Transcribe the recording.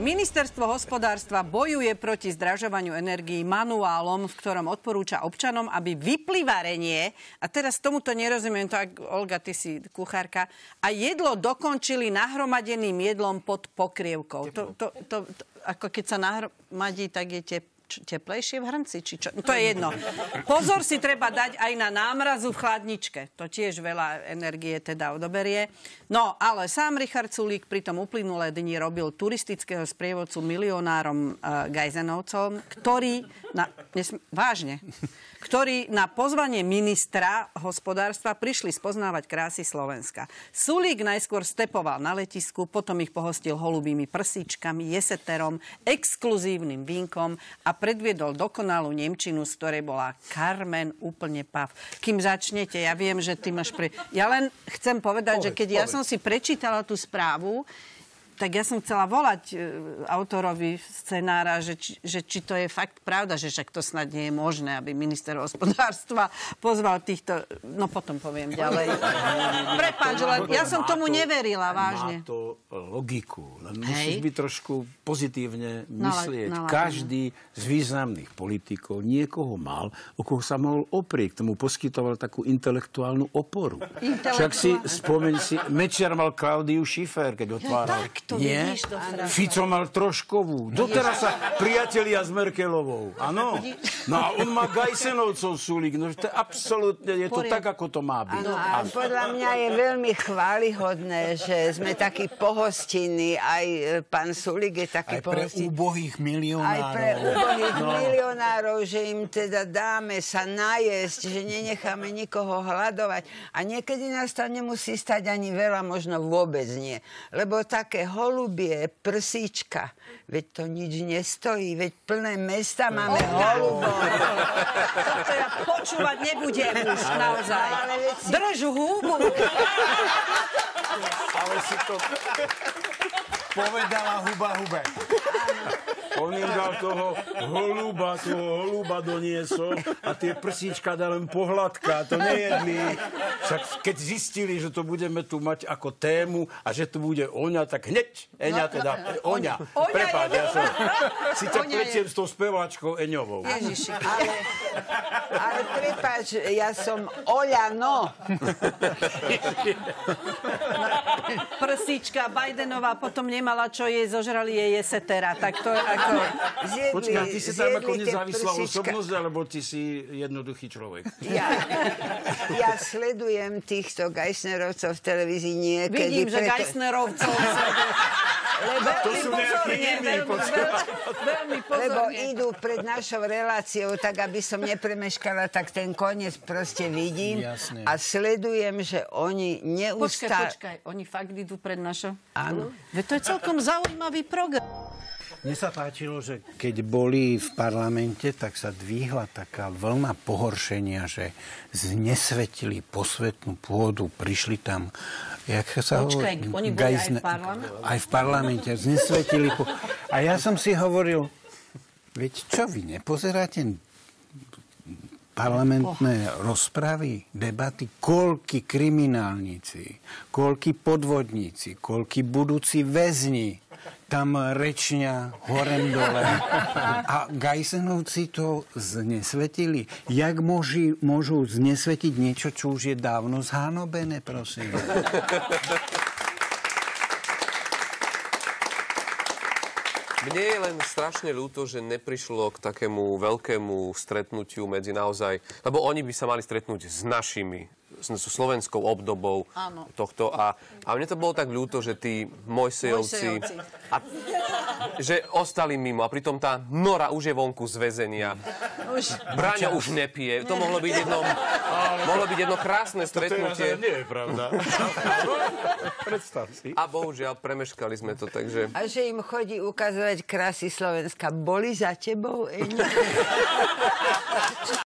Ministerstvo hospodárstva bojuje proti zdražovaniu energií manuálom, v ktorom odporúča občanom, aby vyplyvarenie, a teraz tomuto nerozumiem, to Olga, ty si kuchárka, a jedlo dokončili nahromadeným jedlom pod pokrievkou. Ako keď sa nahromadí, tak je teplejšie v hrnci, či čo? To je jedno. Pozor si treba dať aj na námrazu v chladničke. To tiež veľa energie teda odoberie. No, ale sám Richard Sulík pri tom uplynulé dni robil turistického sprievodcu milionárom Gajsenovcom, ktorí na pozvanie ministra hospodárstva prišli spoznávať krásy Slovenska. Sulík najskôr stepoval na letisku, potom ich pohostil holubými prsíčkami, jeseterom, exkluzívnym vínkom a predviedol dokonalú nemčinu, z ktorej bola Carmen úplne pav. Kým začnete, ja viem, že ty máš Ja len chcem povedať, že keď ja som si prečítala tú správu, tak ja som chcela volať autorovi scenára, že či to je fakt pravda, že však to snad nie je možné, aby minister hospodárstva pozval týchto... No potom poviem ďalej. Prepáč, len ja som tomu neverila, vážne. Má to logiku, len musíš byť trošku pozitívne myslieť. Každý z významných politikov niekoho mal, o koho sa mohol oprieť. Tomu poskytoval takú intelektuálnu oporu. Však si spomeň si, Mečiar mal Klaudiu Schiffer, keď otváral. Nie, Fico mal Troškovú. Doteraz sa priatelia s Merkelovou. Áno. No a on má Gajsenovcov, Sulík. No to je absolútne, je to tak, ako to má byť. Áno, a podľa mňa je veľmi chválihodné, že sme takí pohostinní. Aj pán Sulík je taký pohostinný. Aj pre úbohých milionárov. Aj pre úbohých milionárov, že im teda dáme sa najesť, že nenecháme nikoho hľadovať. A niekedy nás tam nemusí stať ani veľa, možno vôbec nie. Lebo také holubie, prsíčka, veď to nič nestojí, veď plné mesta máme holubov. Toto ja počúvať nebudem už, naozaj. Drž hubu. Ale si to povedala huba hube. On im dal toho holuba doniesol a tie prsíčka dal len pohľadka, to nejedli. Však keď zistili, že to budeme tu mať ako tému a že tu bude Oňa, tak hneď Oňa. Prepáč, ja som si tak pletiem s tou speváčkou Eňovou. Ježiši, ale prepáč, ja som Oľano. Prsíčka Bidenová potom nemala čo jej, zožrali jej jesetera. Tak to ako... Počkaj, ty si tam ako nezávislá osobnosť, alebo ty si jednoduchý človek? Ja sledujem týchto Geisnerovcov v televízii niekedy. Vidím, že Geisnerovcov... To sú nejakí iní, veľmi pozorne. Lebo idú pred našou reláciou, tak aby som nepremeškala, tak ten koniec proste vidím. Jasné. A sledujem, že oni neustále... Počkaj, oni fakt idú pred našou? Áno. Veď to je celkom zaujímavý program. Mne sa páčilo, že keď boli v parlamente, tak sa dvihla taká vlna pohoršenia, že znesvetili posvetnú pôdu, prišli tam, jak sa Počkaj, oni boli aj v parlamente? Aj v parlamente, znesvetili A ja som si hovoril, veď čo vy nepozeráte parlamentné rozpravy, debaty, koľky kriminálnici, koľky podvodníci, koľky budúci väzni tam rečnia horem dole. A Gajsenovci to znesvetili. Jak môžu znesvetiť niečo, čo už je dávno zhánobené, prosím? Mne je len strašne ľúto, že neprišlo k takému veľkému stretnutiu medzi naozaj... Lebo oni by sa mali stretnúť s našimi, s slovenskou obdobou tohto. A mne to bolo tak ľúto, že tí Mojsejovci... že ostali mimo. A pritom tá Nora už je vonku z väzenia. Braňo už nepije. To mohlo byť jedno krásne stretnutie. To nie je pravda. Predstav si. A bohužiaľ, premeškali sme to, takže... A že im chodí ukazovať krásy Slovenska. Boli za tebou, Eňa?